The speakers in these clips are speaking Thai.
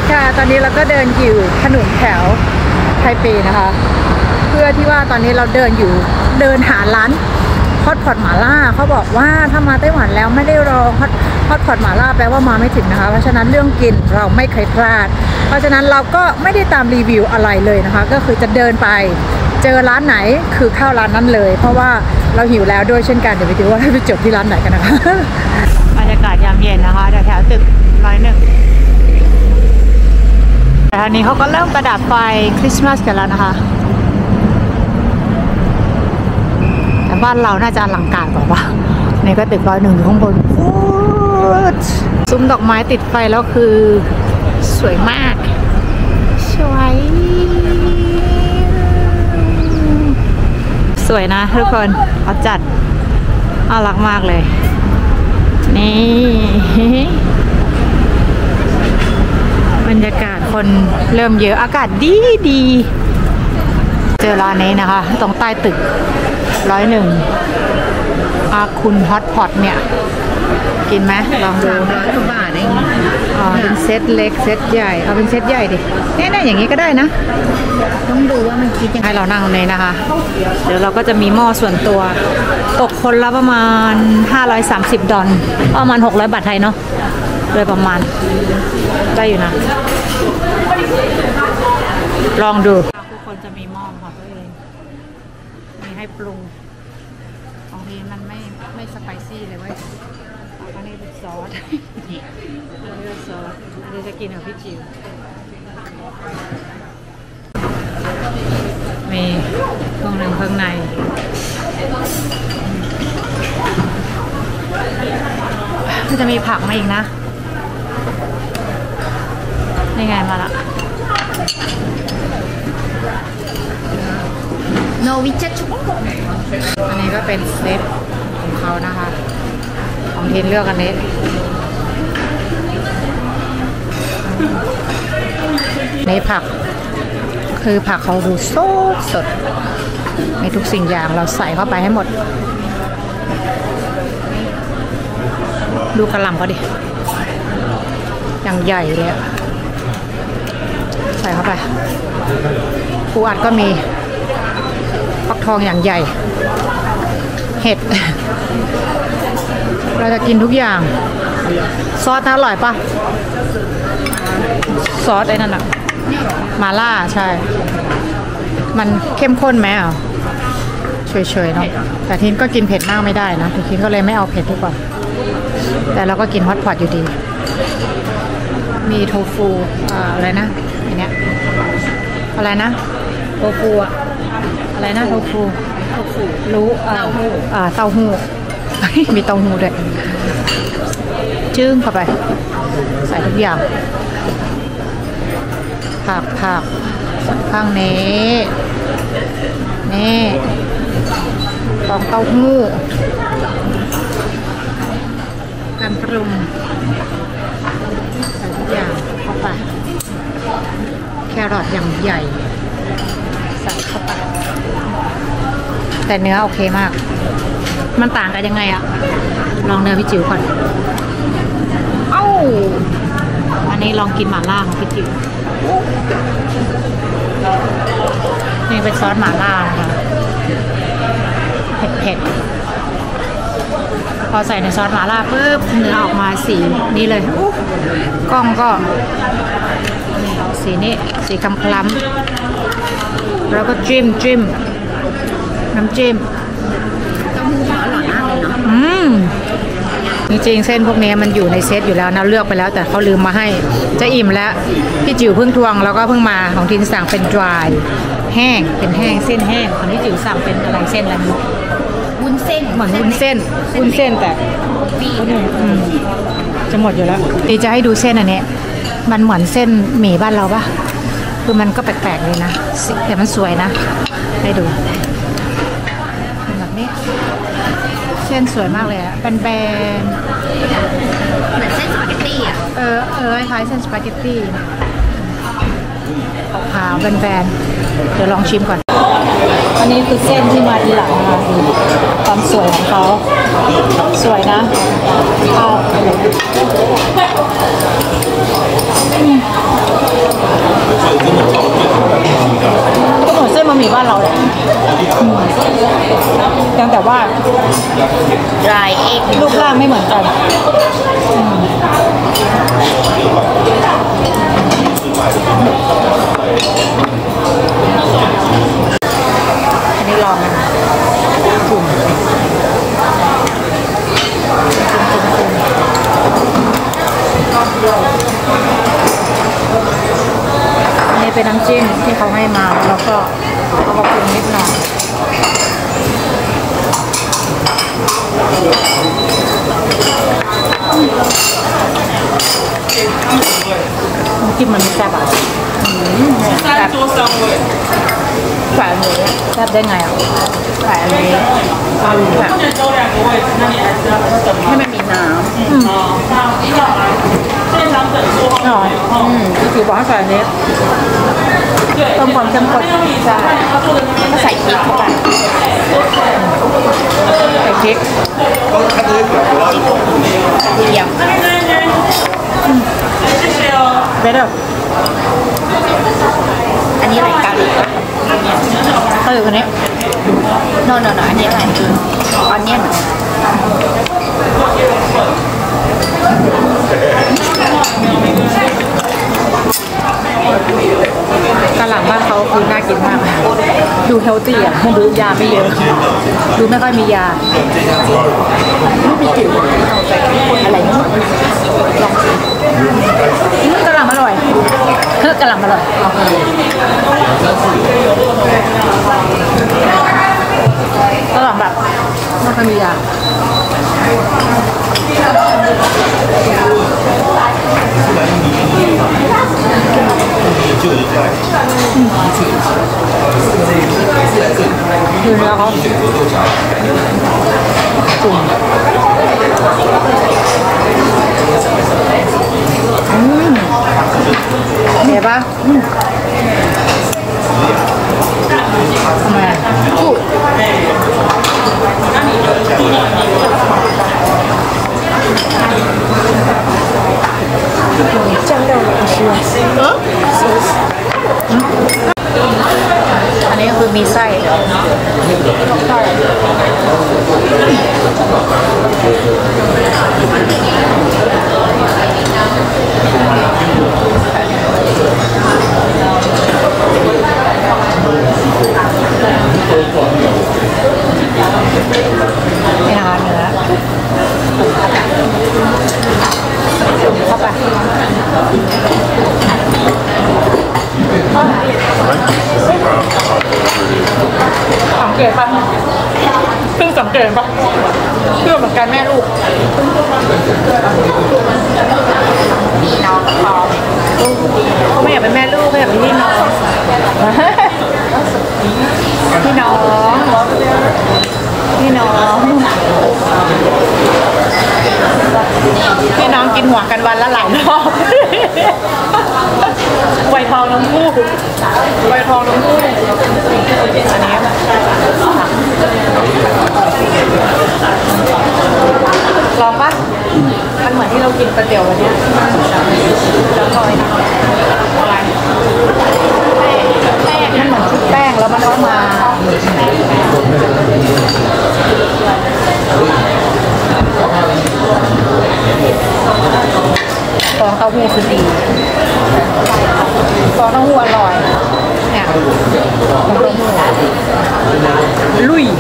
ค่ะตอนนี้เราก็เดินอยู่ถนนแถวไทเปนะคะเพื่อที่ว่าตอนนี้เราเดินหาร้านฮอตพอตหม่าล่าเขาบอกว่าถ้ามาไต้หวันแล้วไม่ได้รอฮอตพอตหม่าล่าแปลว่ามาไม่ถึงนะคะเพราะฉะนั้นเรื่องกินเราไม่เคยพลาดเพราะฉะนั้นเราก็ไม่ได้ตามรีวิวอะไรเลยนะคะก็คือจะเดินไปเจอร้านไหนคือเข้าร้านนั้นเลยเพราะว่าเราหิวแล้วด้วยเช่นกันเดี๋ยวไปดูว่าไปจบที่ร้านไหนกันนะคะบรรยากาศยามเย็นนะคะแถวตึก101แต่ทางนี้เขาก็เริ่มประดับไฟคริสต์มาสกันแล้วนะคะแต่บ้านเราน่าจะอลังการกว่าป่ะนี่ก็ตึก101อยู่ข้างบนซุ้มดอกไม้ติดไฟแล้วคือสวยมากสวยนะทุกคนเขาจัดน่ารักมากเลยนี่บรรยากาศคนเริ่มเยอะอากาศดีเจอร้านนี้นะคะตรงใต้ตึก101อาคุณฮอตพอตเนี่ยกินไหมลองดู 300 กว่าบาทเองเป็นเซตเล็กเซตใหญ่เอาเป็นเซตใหญ่ดิเนี่ยอย่างนี้ก็ได้นะต้องดูว่ามันคิดยังไงให้เรานั่งเลยนะคะเดี๋ยวเราก็จะมีหม้อส่วนตัวตกคนละประมาณ$530ประมาณ600 บาทไทยเนาะโดยประมาณได้อยู่นะลองดูทุกคนจะมีหม้อของตัวเองมีให้ปรุงบางทีมันไม่สไปซี่เลยเว้ยอันนี้เป็นซอสนี่เป็นซอสเดี๋ยวจะกินกับพี่จิ๋วมีเครื่องข้างในก็จะมีผักมาอีกนะนี่ไงมาละโนวิชชุกอันนี้ก็เป็นเซตของเขานะคะของเทนเลือกอันนี้ในผักคือผักเขาดูสดในทุกสิ่งอย่างเราใส่เข้าไปให้หมดดูกระหล่ำเขาดิอย่างใหญ่เลยใส่เข้าไปปูอัดก็มีฟักทองอย่างใหญ่เห็ดเราจะกินทุกอย่างซอสน่าอร่อยปะซอสไอ้นั่นอะมาล่าใช่มันเข้มข้นไหมอ่ะเฉยๆเนาะแต่ทีนก็กินเผ็ดมากไม่ได้นะทีนก็เลยไม่เอาเผ็ดดีกว่าแต่เราก็กินฮอตพอตอยู่ดีมีโทฟูอะไรนะอันเนี้ยอะไรนะโทฟูอะไรนะโทฟูรู้เต้าหู้มีเต้าหู้ด้วยจึ้งเข้าไปใส่ทุกอย่างผักข้างนี้นี่ฟองเต้าหู้การปรุงใส่ทุกอย่างเข้าไปแครอทอย่างใหญ่ใส่เข้าไปแต่เนื้อโอเคมากมันต่างกันยังไงอะลองเนื้อพี่จิ๋วก่อนอันนี้ลองกินหม่าล่าของพี่จิ๋วนี่เป็นซอสหม่าล่านะคะเผ็ดพอใส่ในซอสหม่าล่าปุ๊บเนื้อออกมาสีนี้เลยกล้องก็สีนี้สีคล้ำแล้วก็จิ้มน้ำจิ้มเต้าหู้อร่อยมากเลยเนาะจริงๆเส้นพวกนี้มันอยู่ในเซตอยู่แล้วนะเลือกไปแล้วแต่เขาลืมมาให้จะอิ่มแล้วพี่จิ๋วเพิ่งทวงแล้วก็เพิ่งมาของทินสั่งเป็น dry แห้งเป็นแห้งเส้นแห้งของพี่จิ๋วสั่งเป็นอะไรเส้นอะไรวุ้นเส้นเหมือนวุ้นเส้นแต่จะหมดอยู่แล้วตีจะให้ดูเส้นอันนี้มันเหมือนเส้นหมี่บ้านเราปะคือมันก็แปลกๆเลยนะแต่มันสวยนะให้ดูแบบนี้เส้นสวยมากเลยอะเป็นแบนเหมือนเส้นสปาเกตตี้อ่ะคล้ายเส้นสปาเกตตี้ขาวๆแบนๆเดี๋ยวลองชิมก่อนอันนี้คือเส้นที่มาทีหลังนะคะความสวยของเขาสวยนะเอาแต่ว่า dry egg รูปร่างไม่เหมือนกันอันนี้ลองนะจุ่มอันนี้เป็นน้ำจิ้มที่เขาให้มาแล้วก็เอามาปรุงนิดหน่อยน้ำจิ้มมันไม่แซ่บอ่ะแซ่บแฝงเลยแซ่บได้ไงอ่ะแฝงเลยแบบให้มันมีน้ำก็คือบอกให้แฝงนี้เพิ่มความเข้มข้นใช่ก็ใส่พริกเข้าไปใส่พริกเยี่ยมเบสอันนี้อะไรกันเขาอยู่คนนี้ no อันนี้อะไรอันนี้กะหล่ำบ้านเขาคือน่ากินมากดูเฮลตี้อ่ะดูยาไม่เยอะดูไม่ค่อยมียาไม่มีกลิ่นอะไรนี่ลองกะหล่ำอร่อยกะหล่ำอร่อยกะหล่ำแบบไม่ค่อยมียาคือเนื้อเขาจุ่มเห็นปะทำไมพูดอันนี้คือมีไส้นี่นะคะเนื้อเข้าไปสังเกตป่ะเพิ่งสังเกตป่ะเพื่อเหมือนกันแม่ลูกมีน้องพอเขาไม่อยากเป็นแม่ลูกเขาอยากเป็นพี่น้องพี่น้องพี่น้องพี่น้องกินหัวกันวันละหลายรอบไวทองน้องคู่ไวทองน้องคู่อันนี้ลองปะมันเหมือนที่เรากินก๋วยเตี๋ยววันนี้จะลอยอะไรแป้งมันเหมือนชุบแป้งแล้วมันก็มาฟองเต้าหู้คือดีฟองเต้าหู้อร่อยเนี่ยฟองเต้าหู้ลุย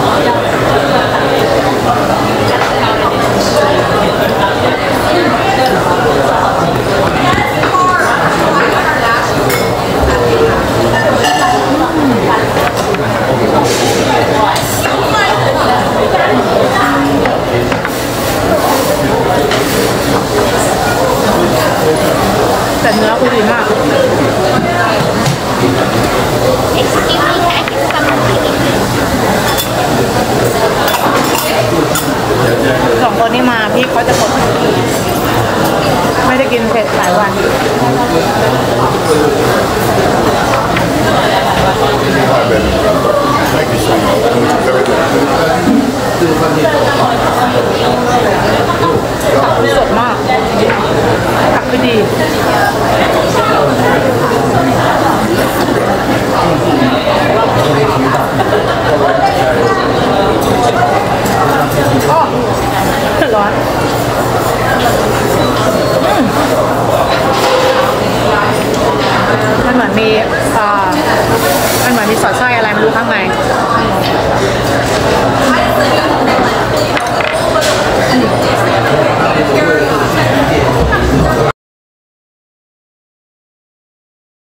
แต่เนื้อคือดีมาก excuse me can I get some สองคนนี้มาพี่เขาจะกดไม่ได้กินเผ็ดหลายวันผักสดมากผักคือดี